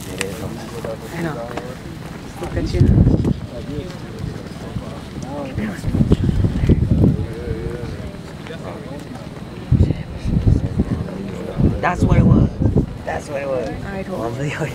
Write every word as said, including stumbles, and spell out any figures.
I know. Look at you. That's what it was. That's what it was. I told you.